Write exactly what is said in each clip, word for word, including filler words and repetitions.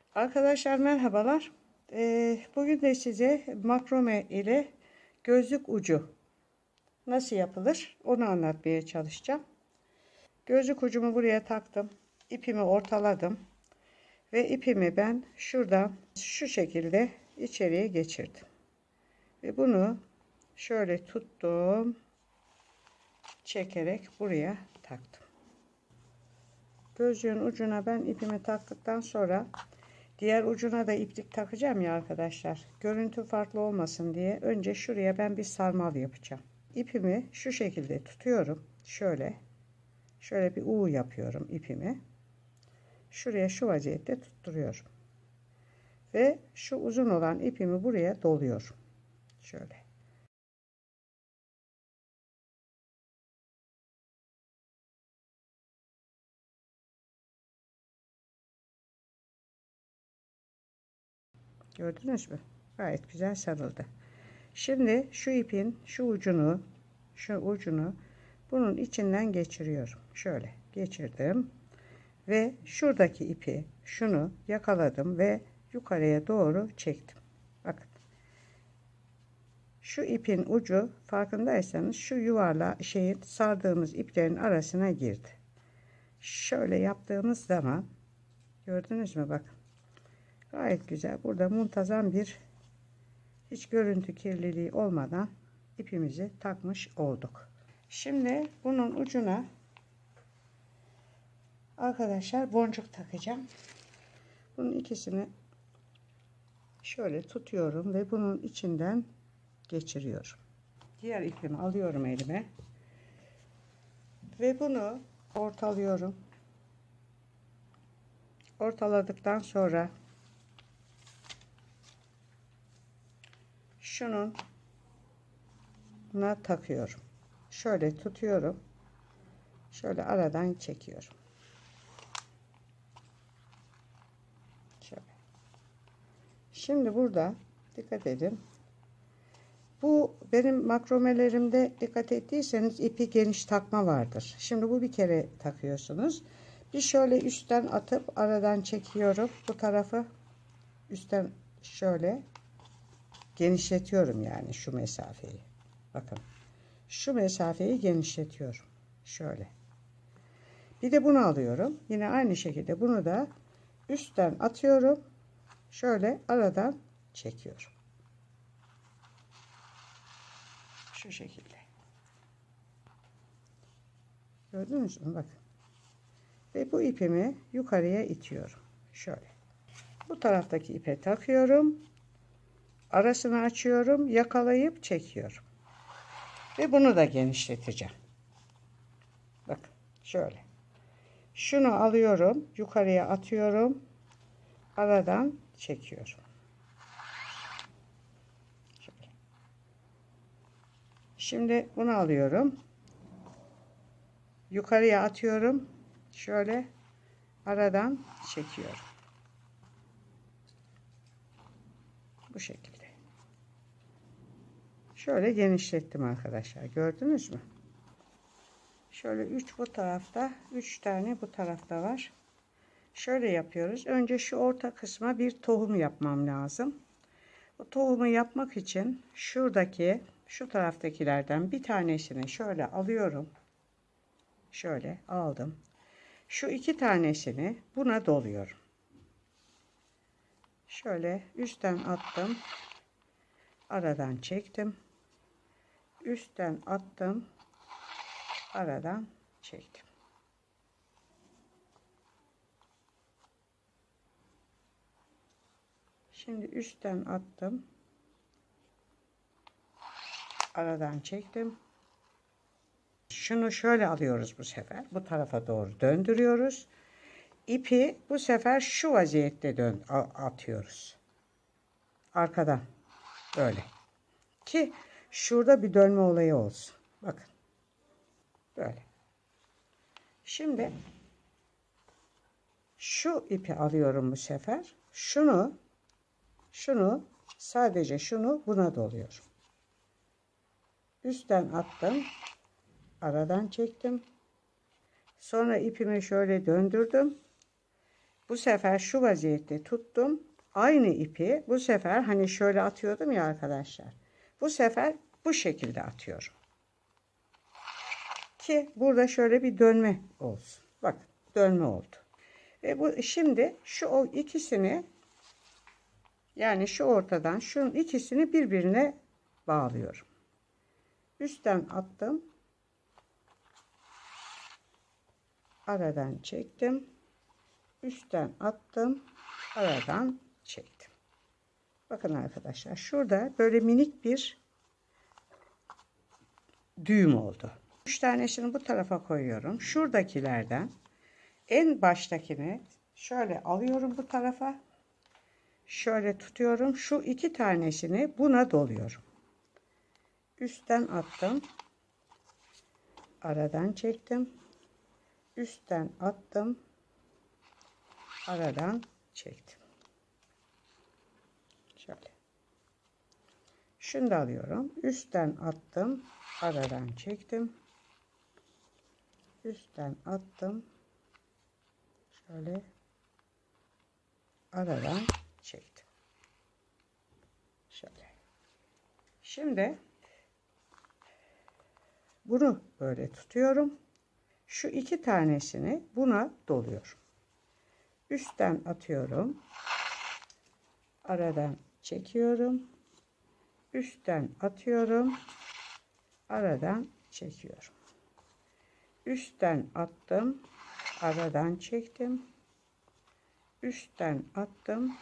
Arkadaşlar merhabalar. Ee, bugün de size makrome ile gözlük ucu nasıl yapılır onu anlatmaya çalışacağım. Gözlük ucumu buraya taktım. İpimi ortaladım. Ve ipimi ben şuradan şu şekilde içeriye geçirdim. Ve bunu şöyle tuttum. Çekerek buraya taktım. Gözlüğün ucuna ben ipimi taktıktan sonra diğer ucuna da iplik takacağım ya arkadaşlar. Görüntü farklı olmasın diye önce şuraya ben bir sarmal yapacağım. İpimi şu şekilde tutuyorum. Şöyle. Şöyle bir U yapıyorum ipimi. Şuraya şu vaziyette tutturuyorum. Ve şu uzun olan ipimi buraya doluyorum. Şöyle. Gördünüz mü? Gayet güzel sarıldı. Şimdi şu ipin şu ucunu şu ucunu bunun içinden geçiriyorum. Şöyle geçirdim. Ve şuradaki ipi şunu yakaladım ve yukarıya doğru çektim. Bakın. Şu ipin ucu farkındaysanız şu yuvarla şeyin sardığımız iplerin arasına girdi. Şöyle yaptığımız zaman gördünüz mü bakın. Gayet güzel. Burada muntazam bir hiç görüntü kirliliği olmadan ipimizi takmış olduk. Şimdi bunun ucuna arkadaşlar boncuk takacağım. Bunun ikisini şöyle tutuyorum ve bunun içinden geçiriyorum. Diğer ipimi alıyorum elime ve bunu ortalıyorum. Ortaladıktan sonra şunun buna takıyorum. Şöyle tutuyorum. Şöyle aradan çekiyorum. Şöyle. Şimdi burada dikkat edin. Bu benim makromelerimde dikkat ettiyseniz ipi geniş takma vardır. Şimdi bu bir kere takıyorsunuz. Bir şöyle üstten atıp aradan çekiyorum. Bu tarafı üstten şöyle genişletiyorum yani şu mesafeyi. Bakın. Şu mesafeyi genişletiyorum. Şöyle. Bir de bunu alıyorum. Yine aynı şekilde bunu da üstten atıyorum. Şöyle aradan çekiyorum. Şu şekilde. Gördünüz mü? Bakın. Ve bu ipimi yukarıya itiyorum. Şöyle. Bu taraftaki ipe takıyorum. Arasını açıyorum. Yakalayıp çekiyorum. Ve bunu da genişleteceğim. Bakın. Şöyle. Şunu alıyorum. Yukarıya atıyorum. Aradan çekiyorum. Şöyle. Şimdi bunu alıyorum. Yukarıya atıyorum. Şöyle aradan çekiyorum. Bu şekilde. Şöyle genişlettim arkadaşlar. Gördünüz mü? Şöyle üç bu tarafta, üç tane bu tarafta var. Şöyle yapıyoruz. Önce şu orta kısma bir tohum yapmam lazım. Bu tohumu yapmak için şuradaki, şu taraftakilerden bir tanesini şöyle alıyorum. Şöyle aldım. Şu iki tanesini buna doluyorum. Şöyle üstten attım. Aradan çektim. Üstten attım. Aradan çektim. Şimdi üstten attım. Aradan çektim. Şunu şöyle alıyoruz bu sefer. Bu tarafa doğru döndürüyoruz. İpi bu sefer şu vaziyette dön atıyoruz. Arkadan. Böyle. Ki şurada bir dönme olayı olsun. Bakın. Böyle. Şimdi şu ipi alıyorum bu sefer. Şunu şunu sadece şunu buna doluyorum. Üstten attım. Aradan çektim. Sonra ipimi şöyle döndürdüm. Bu sefer şu vaziyette tuttum. Aynı ipi bu sefer hani şöyle atıyordum ya arkadaşlar. Bu sefer bu şekilde atıyorum. Ki burada şöyle bir dönme olsun. Bak dönme oldu. Ve bu şimdi şu o ikisini yani şu ortadan şunun ikisini birbirine bağlıyorum. Üstten attım. Aradan çektim. Üstten attım. Aradan çektim. Bakın arkadaşlar şurada böyle minik bir düğüm oldu. Üç tanesini bu tarafa koyuyorum. Şuradakilerden en baştakini şöyle alıyorum bu tarafa. Şöyle tutuyorum. Şu iki tanesini buna doluyorum. Üstten attım. Aradan çektim. Üstten attım. Aradan çektim. Şöyle. Şunu da alıyorum. Üstten attım. Aradan çektim. Üstten attım. Şöyle. Aradan çektim. Şöyle. Şimdi bunu böyle tutuyorum. Şu iki tanesini buna doluyorum. Üstten atıyorum. Aradan çekiyorum. Üstten atıyorum. Aradan çekiyorum. Üstten attım. Aradan çektim. Üstten attım.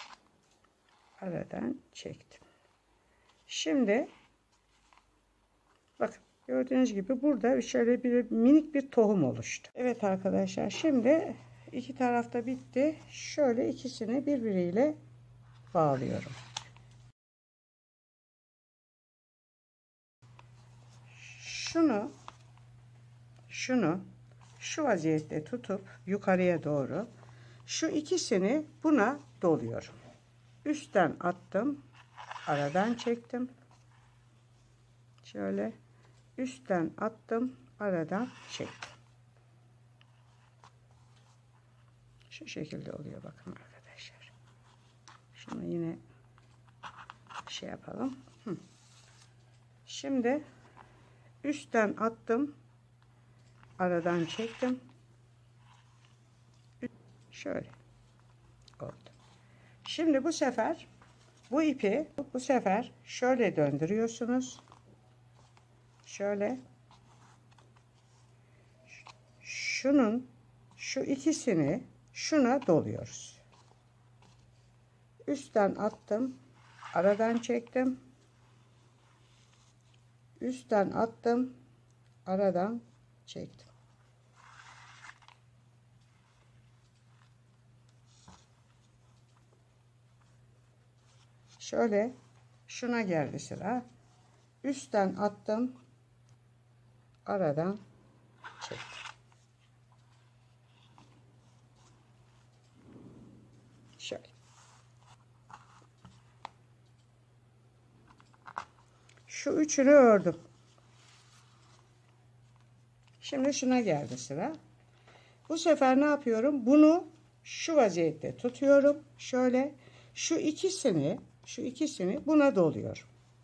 Aradan çektim. Şimdi bakın gördüğünüz gibi burada şöyle bir minik bir tohum oluştu. Evet arkadaşlar şimdi iki tarafta bitti. Şöyle ikisini birbiriyle bağlıyorum. Şunu şunu şu vaziyette tutup yukarıya doğru şu ikisini buna doluyorum. Üstten attım. Aradan çektim. Şöyle üstten attım. Aradan çektim. Şu şekilde oluyor bakın arkadaşlar. Şunu yine şey yapalım. Hı. Şimdi üstten attım. Aradan çektim. Şöyle oldu. Şimdi bu sefer bu ipi bu sefer şöyle döndürüyorsunuz. Şöyle şunun şu ikisini şuna doluyoruz. Üstten attım. Aradan çektim. Üstten attım. Aradan çektim. Şöyle şuna geldi sıra. Üstten attım. Aradan çektim. Şöyle. Şu üçünü ördüm. Şimdi şuna geldi sıra. Bu sefer ne yapıyorum? Bunu şu vaziyette tutuyorum. Şöyle şu ikisini şu ikisini buna doluyorum.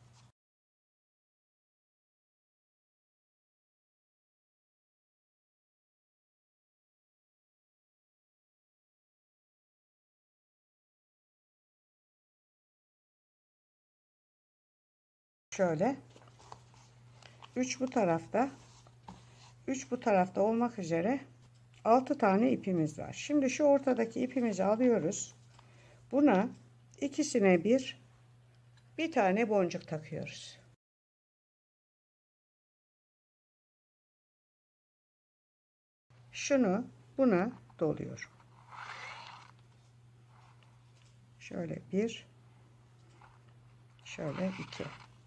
Şöyle üç bu tarafta üç bu tarafta olmak üzere altı tane ipimiz var. Şimdi şu ortadaki ipimizi alıyoruz. Buna ikisine bir bir tane boncuk takıyoruz. Şunu buna doluyorum. Şöyle bir, şöyle iki.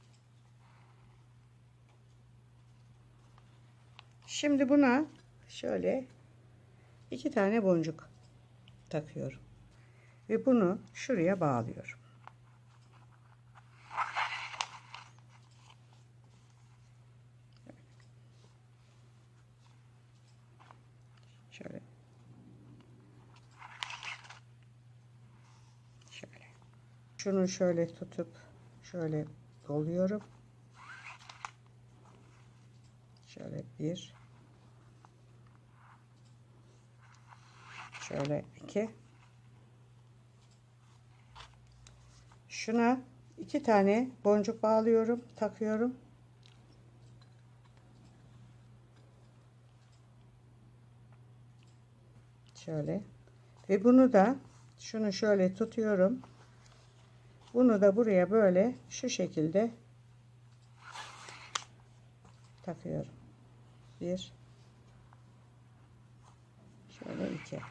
Şimdi buna şöyle iki tane boncuk takıyorum ve bunu şuraya bağlıyorum. Şöyle Şunu şöyle tutup şöyle doluyorum. Şöyle bir, şöyle iki. Şuna iki tane boncuk bağlıyorum, takıyorum. Şöyle. Ve bunu da şunu şöyle tutuyorum. Bunu da buraya böyle şu şekilde takıyorum. Bir, şöyle iki.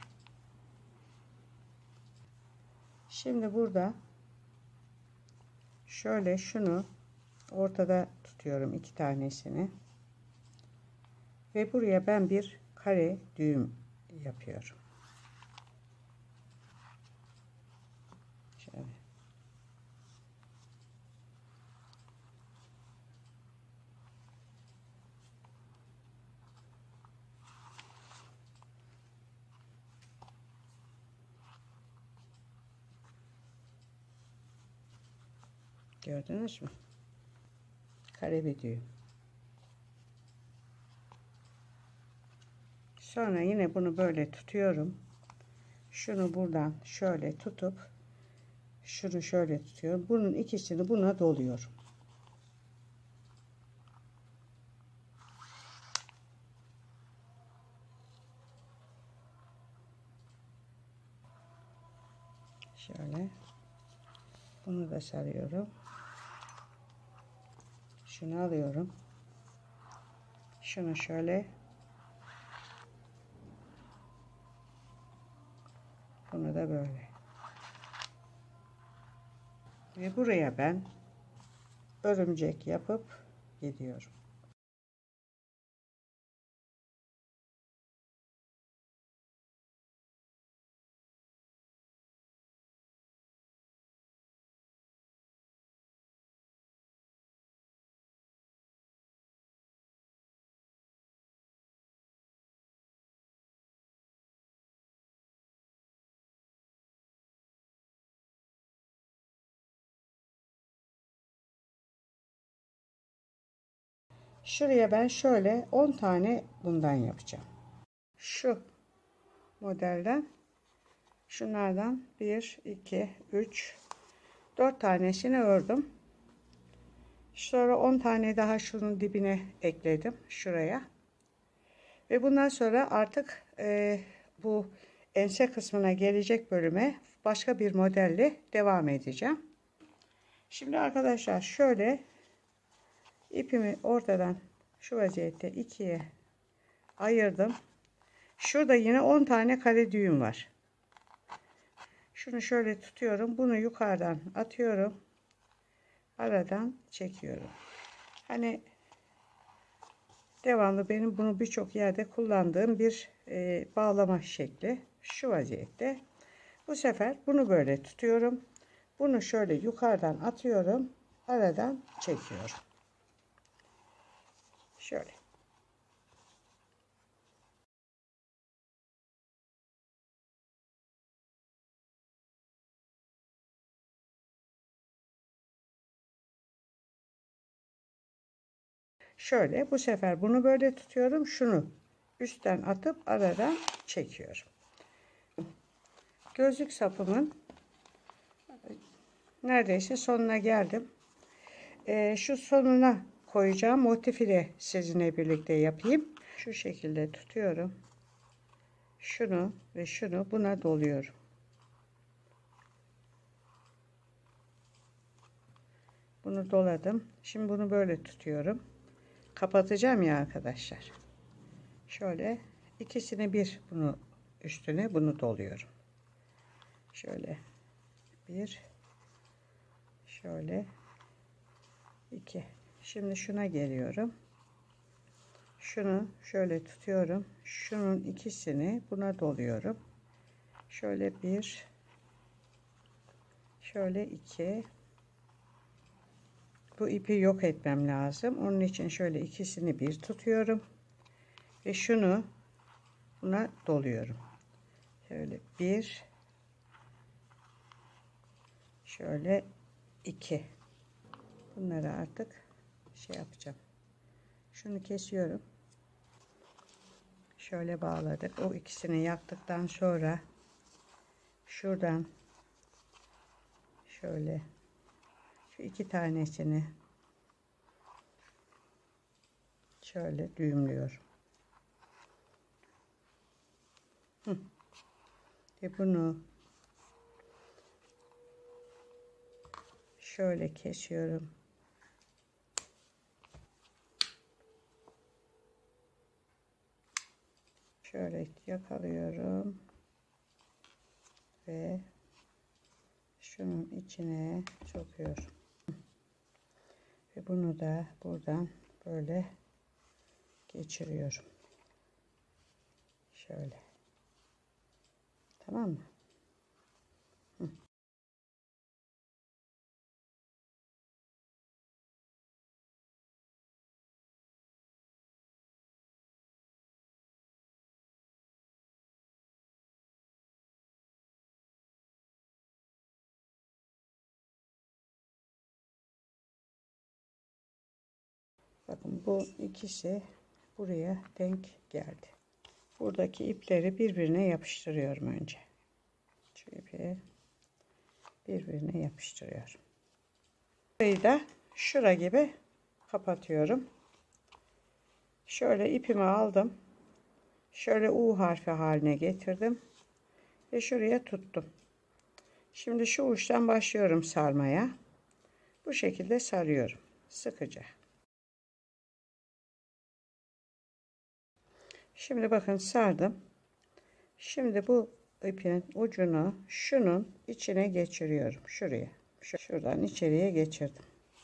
Şimdi burada şöyle şunu ortada tutuyorum, iki tanesini. Ve buraya ben bir kare düğüm yapıyorum. Şöyle. Gördünüz mü? Kare bir düğüm. Sonra yine bunu böyle tutuyorum. Şunu buradan şöyle tutup şunu şöyle tutuyorum. Bunun ikisini buna doluyorum. Şöyle. Bunu da sarıyorum. Şunu alıyorum. Şunu şöyle. Bunu da böyle. Ve buraya ben örümcek yapıp gidiyorum. Şuraya ben şöyle on tane bundan yapacağım. Şu modelden şunlardan bir, iki, üç, dört tanesini ördüm. Sonra on tane daha şunun dibine ekledim şuraya. Ve bundan sonra artık e, bu ense kısmına gelecek bölüme başka bir modelle devam edeceğim. Şimdi arkadaşlar şöyle ipimi ortadan şu vaziyette ikiye ayırdım. Şurada yine on tane kare düğüm var. Şunu şöyle tutuyorum. Bunu yukarıdan atıyorum. Aradan çekiyorum. Hani devamlı benim bunu birçok yerde kullandığım bir e, bağlama şekli. Şu vaziyette. Bu sefer bunu böyle tutuyorum. Bunu şöyle yukarıdan atıyorum. Aradan çekiyorum. Şöyle. Şöyle bu sefer bunu böyle tutuyorum. Şunu üstten atıp aradan çekiyorum. Gözlük sapımın neredeyse sonuna geldim. Ee, şu sonuna koyacağım motifi de sizinle birlikte yapayım. Şu şekilde tutuyorum. Şunu ve şunu buna doluyorum. Bunu doladım. Şimdi bunu böyle tutuyorum. Kapatacağım ya arkadaşlar. Şöyle ikisini bir bunu üstüne bunu doluyorum. Şöyle bir, şöyle iki. Şimdi şuna geliyorum. Şunu şöyle tutuyorum. Şunun ikisini buna doluyorum. Şöyle bir, şöyle iki. Bu ipi yok etmem lazım. Onun için şöyle ikisini bir tutuyorum. Ve şunu buna doluyorum. Şöyle bir, Şöyle iki. Bunları artık şey yapacağım. Şunu kesiyorum. Şöyle bağladık. O ikisini yaktıktan sonra şuradan şöyle şu iki tanesini şöyle düğümlüyorum. Hı. Ve bunu şöyle kesiyorum. Şöyle yakalıyorum ve şunun içine sokuyorum. Ve bunu da buradan böyle geçiriyorum. Şöyle. Tamam mı? Hı. Bakın bu ikisi buraya denk geldi. Buradaki ipleri birbirine yapıştırıyorum önce. Şu ipi birbirine yapıştırıyorum. Burayı da şura gibi kapatıyorum. Şöyle ipimi aldım. Şöyle U harfi haline getirdim. Ve şuraya tuttum. Şimdi şu uçtan başlıyorum sarmaya. Bu şekilde sarıyorum. Sıkıca. Şimdi bakın sardım. Şimdi bu ipin ucunu şunun içine geçiriyorum. Şuraya. Şuradan içeriye geçirdim.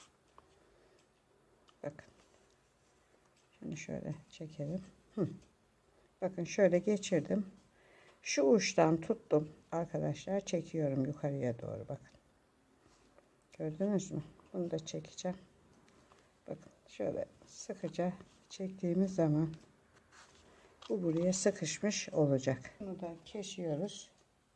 Bakın. Şimdi şöyle çekelim. Hı. Bakın şöyle geçirdim. Şu uçtan tuttum. Arkadaşlar çekiyorum yukarıya doğru. Bakın. Gördünüz mü? Bunu da çekeceğim. Bakın şöyle sıkıca çektiğimiz zaman bu buraya sıkışmış olacak. Bunu da kesiyoruz.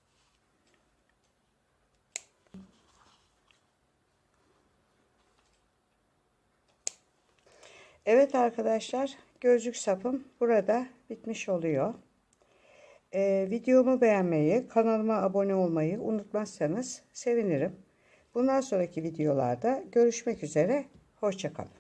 Evet arkadaşlar, gözlük sapım burada bitmiş oluyor. Ee, videomu beğenmeyi, kanalıma abone olmayı unutmazsanız sevinirim. Bundan sonraki videolarda görüşmek üzere. Hoşça kalın.